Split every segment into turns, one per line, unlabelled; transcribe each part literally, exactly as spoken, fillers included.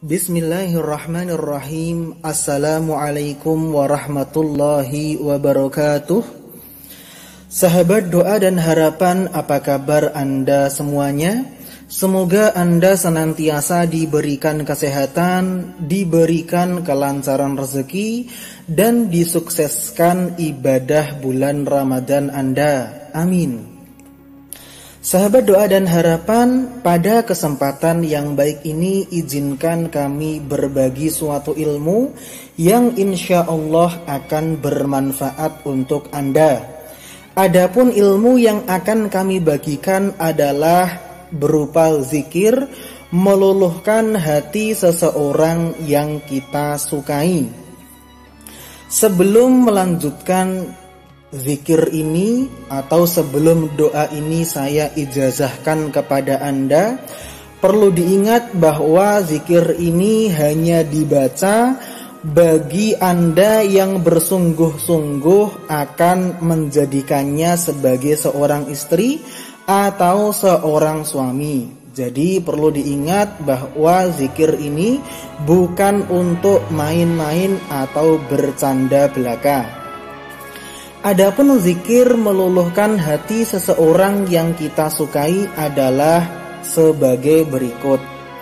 Bismillahirrahmanirrahim. Assalamualaikum warahmatullahi wabarakatuh. Sahabat doa dan harapan, apa kabar Anda semuanya? Semoga Anda senantiasa diberikan kesehatan, diberikan kelancaran rezeki, dan disukseskan ibadah bulan Ramadan Anda. Amin. Sahabat doa dan harapan, pada kesempatan yang baik ini izinkan kami berbagi suatu ilmu yang insya Allah akan bermanfaat untuk Anda. Adapun ilmu yang akan kami bagikan adalah berupa zikir meluluhkan hati seseorang yang kita sukai. Sebelum melanjutkan zikir ini atau sebelum doa ini saya ijazahkan kepada Anda, perlu diingat bahwa zikir ini hanya dibaca bagi Anda yang bersungguh-sungguh akan menjadikannya sebagai seorang istri atau seorang suami. Jadi perlu diingat bahwa zikir ini bukan untuk main-main atau bercanda belaka. Adapun zikir meluluhkan hati seseorang yang kita sukai adalah sebagai berikut.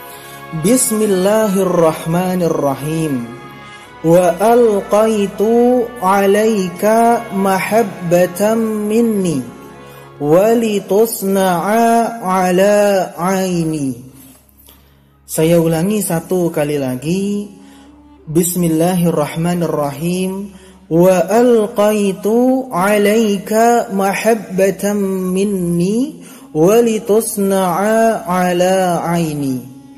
Bismillahirrahmanirrahim. Wa alqaitu 'alaika mahabbatan minni wa litusna'a 'ala 'aini. Saya ulangi satu kali lagi. Bismillahirrahmanirrahim. Wa alqaitu 'alaika mahabbatan minni wa litusna'a 'ala 'aini.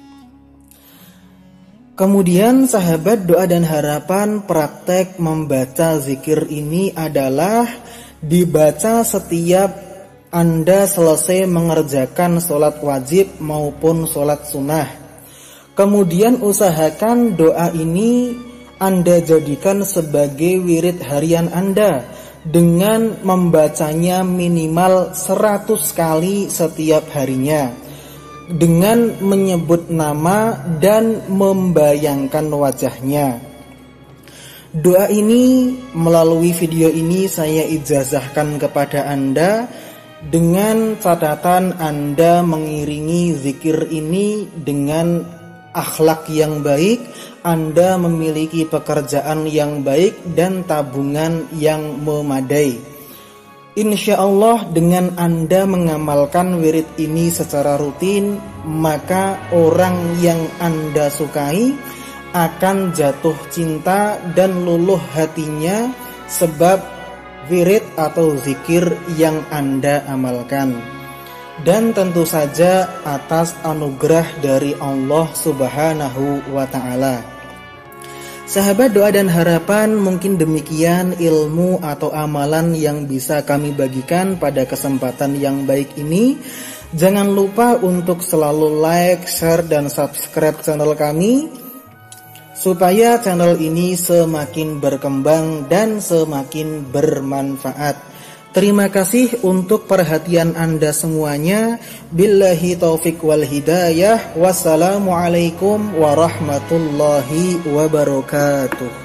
Kemudian sahabat doa dan harapan, praktek membaca zikir ini adalah dibaca setiap Anda selesai mengerjakan sholat wajib maupun sholat sunnah. Kemudian usahakan doa ini Anda jadikan sebagai wirid harian Anda dengan membacanya minimal seratus kali setiap harinya, dengan menyebut nama dan membayangkan wajahnya. Doa ini melalui video ini saya ijazahkan kepada Anda dengan catatan Anda mengiringi zikir ini dengan akhlak yang baik, Anda memiliki pekerjaan yang baik dan tabungan yang memadai. Insya Allah dengan Anda mengamalkan wirid ini secara rutin, maka orang yang Anda sukai akan jatuh cinta dan luluh hatinya sebab wirid atau zikir yang Anda amalkan. Dan tentu saja atas anugerah dari Allah Subhanahu wa ta'ala. Sahabat doa dan harapan, mungkin demikian ilmu atau amalan yang bisa kami bagikan pada kesempatan yang baik ini. Jangan lupa untuk selalu like, share, dan subscribe channel kami supaya channel ini semakin berkembang dan semakin bermanfaat. Terima kasih untuk perhatian Anda semuanya. Billahi taufik wal hidayah. Wassalamualaikum warahmatullahi wabarakatuh.